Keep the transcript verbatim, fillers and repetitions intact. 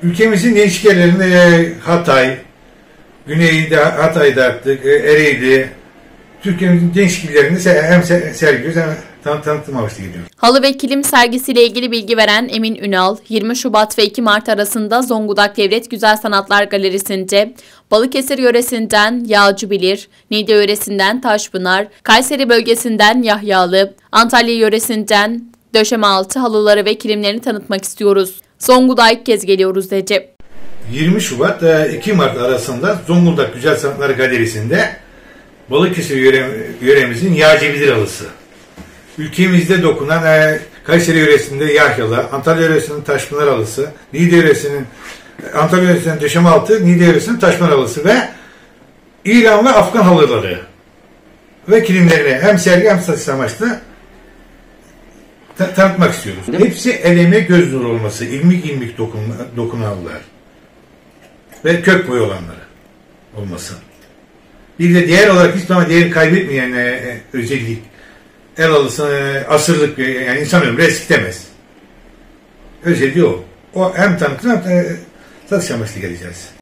Ülkemizin değişik yerlerinde Hatay, Güney'de Hatay'da attık, Ereğli, Türkiye'nin değişik illerinde hem sergiliyoruz hem tan tanıtım amaçlı gidiyoruz. Halı ve kilim sergisiyle ilgili bilgi veren Emin Ünal, yirmi Şubat ve iki Mart arasında Zonguldak Devlet Güzel Sanatlar Galerisi'nde Balıkesir yöresinden Yağcı Bilir, Niğde yöresinden Taşpınar, Kayseri bölgesinden Yahyalı, Antalya yöresinden Döşemealtı halıları ve kilimlerini tanıtmak istiyoruz. Zonguldak'a ilk kez geliyoruz dedi. yirmi Şubat iki Mart arasında Zonguldak Güzel Sanatlar Galerisi'nde Balıkesir yöre, yöremizin Yağcı Bilir halısı. Ülkemizde dokunan e, Kayseri yöresinde Yahyalı, Antalya yöresinin Taşpınar halısı, Niğde yöresinin Antalya yöresinin Döşemealtı, Niğde yöresinin Taşpınar halısı ve İran ve Afgan halıları ve kilimlerini hem sergi hem satış amaçlı ta tanıtmak istiyoruz. Hepsi el emeği göz nuru olması, ilmik ilmik dokun dokunan halılar ve kök boyu olanları olması. Bir de değer olarak hiç zaman değeri kaybetmeyen e, özellik. El halısı e, asırlık, yani insan ömrü eskitemez. Özelliği o. O hem tanıtım hem e, satış amaçlı geleceğiz.